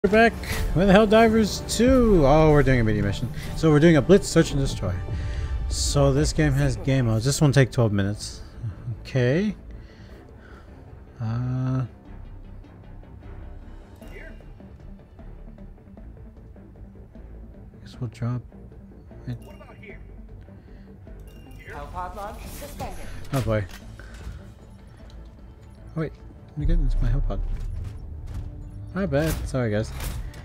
We're back with Helldivers 2. Oh, we're doing a mini mission. So we're doing a blitz, search and destroy. So this game has game modes. This one take 12 minutes. Okay. Guess we'll drop it. Oh boy. Oh wait, let me get into my help pod. My bad. Sorry, guys.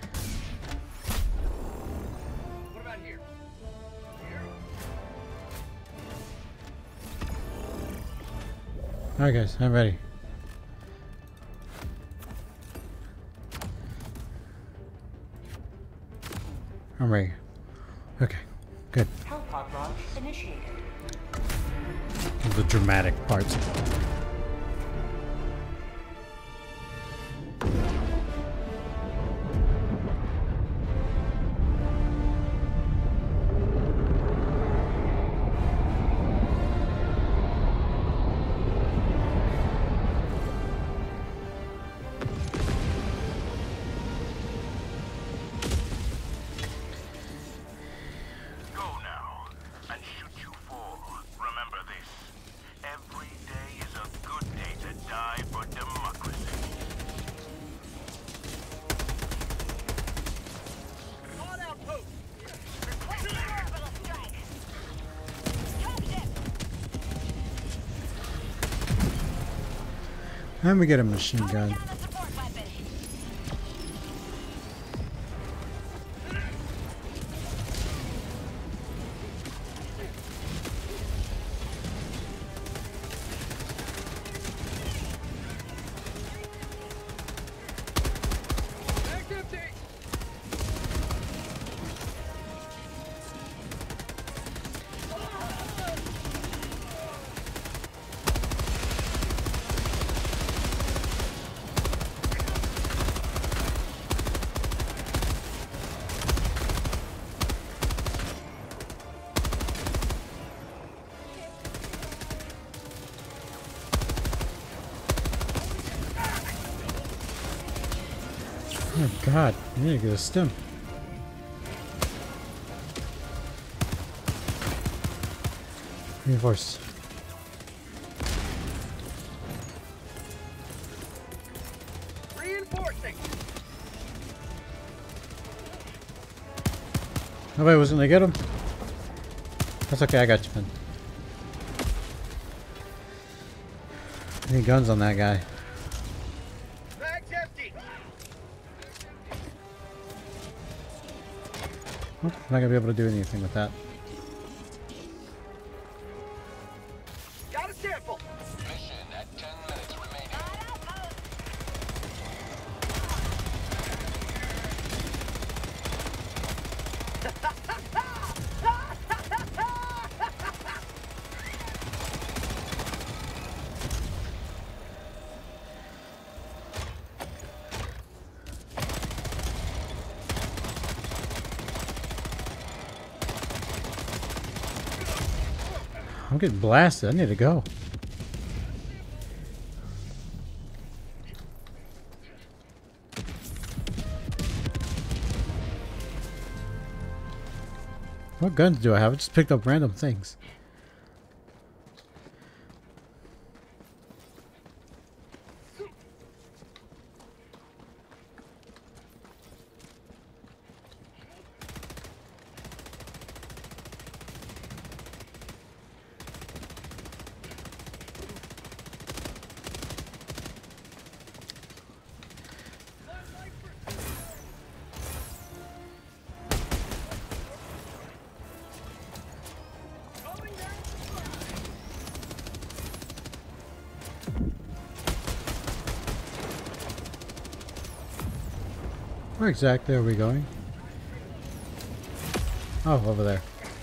What about here? Alright, guys, I'm ready. I'm ready. Okay, good. Help pod launch initiated. The dramatic parts. And we get a machine gun. Oh god, I need to get a stim. Reinforced. Reinforcing. Nobody was gonna get him. That's okay, I got you, man. Any guns on that guy? Bag's empty. Oh, I'm not gonna be able to do anything with that. Got a sample. Mission at 10 minutes remaining. I'm getting blasted. I need to go. What guns do I have? I just picked up random things. Where exactly are we going? Oh, over there.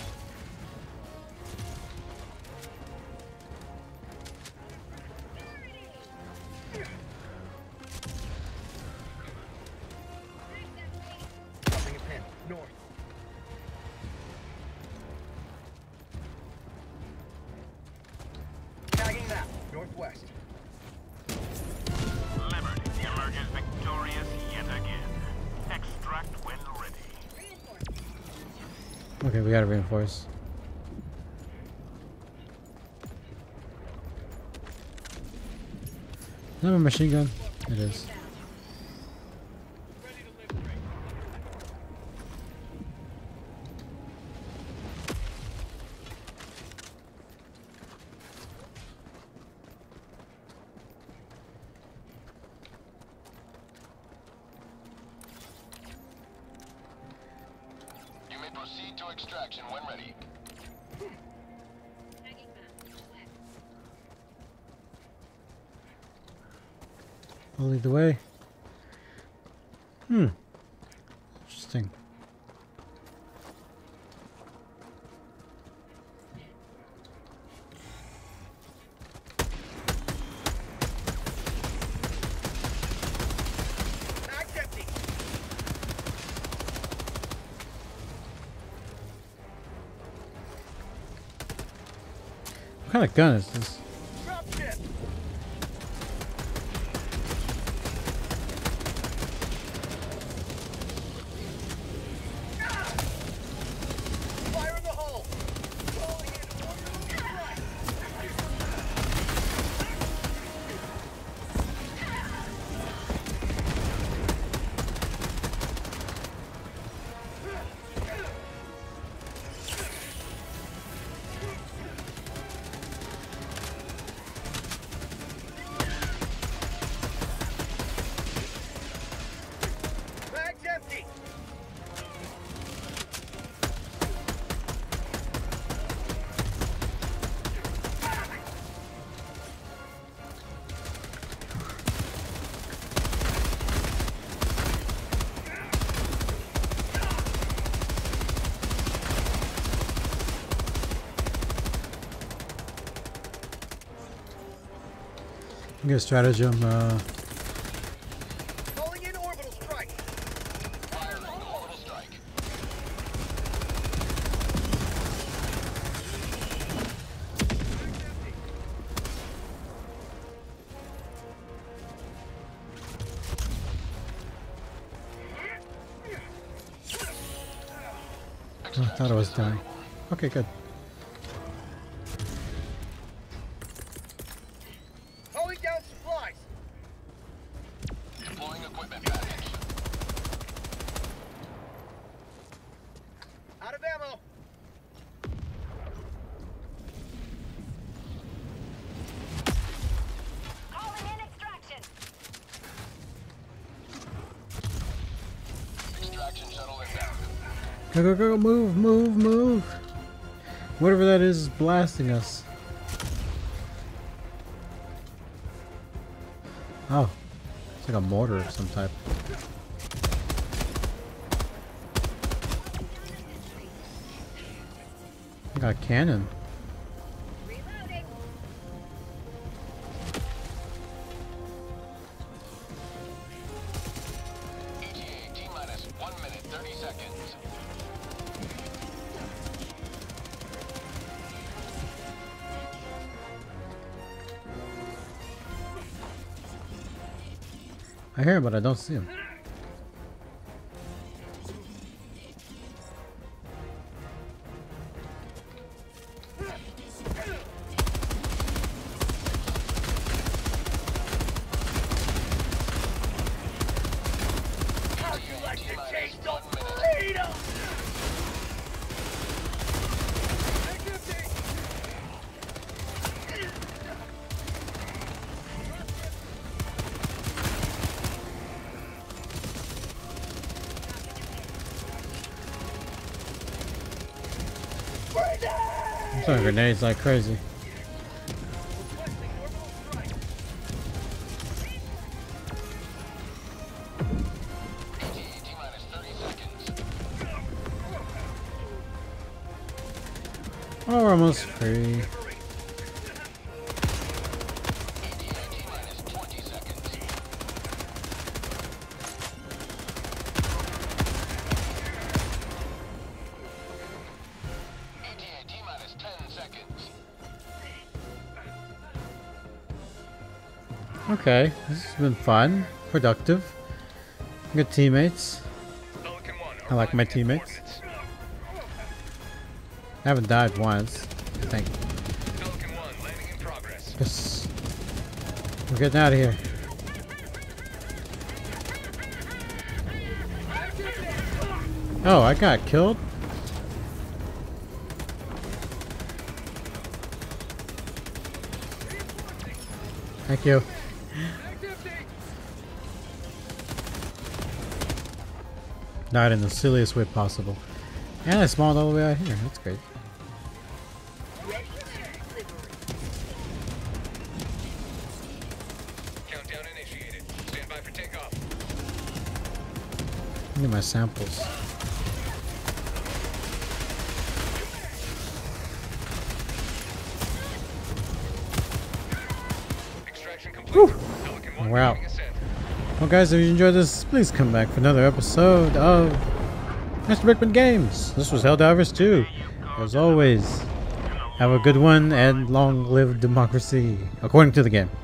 Dropping a pin. North. Tagging that. Northwest. Liberty emerges victorious yet again. Okay, we gotta reinforce. Is that a machine gun? It is. You may proceed to extraction when ready. I'll lead the way. Interesting. Mag's empty. What kind of gun is this? Drop ship. Fire in the hole. Rolling in orbital strike. Mag's empty. Get a stratagem. Calling in orbital strike. Firing orbital strike. Oh, I thought I was dying. Okay, good. Calling down supplies. Deploying equipment package. Out of ammo. Calling in extraction. Extraction shuttle inbound. Go, go, go, move, move, move. Whatever that is blasting us. Oh, it's like a mortar of some type. I got a cannon. Reloading. ETA T-minus 1 minute 30 seconds. I hear him, but I don't see him. How'd you like to taste of freedom? Mag's empty. I'm throwing grenades like crazy. Requesting orbital strike. ETA T-minus 30 seconds. Oh, we're almost free. ETA T-minus 20 seconds. ETA T-minus 10 seconds. Okay, this has been fun, productive, good teammates. Pelican 1, I like my teammates. I haven't died once, I think. Pelican 1, landing in progress. Yes. We're getting out of here. Oh, I got killed? Thank you. Died in the silliest way possible. And I spawned all the way out here. That's great. Countdown initiated. Stand by for takeoff. I need my samples. Extraction complete. Pelican 1 We're out. beginning ascent. Well guys, if you enjoyed this, please come back for another episode of Mr. Brickman Games. This was Helldivers 2. As always, have a good one and long live democracy, according to the game.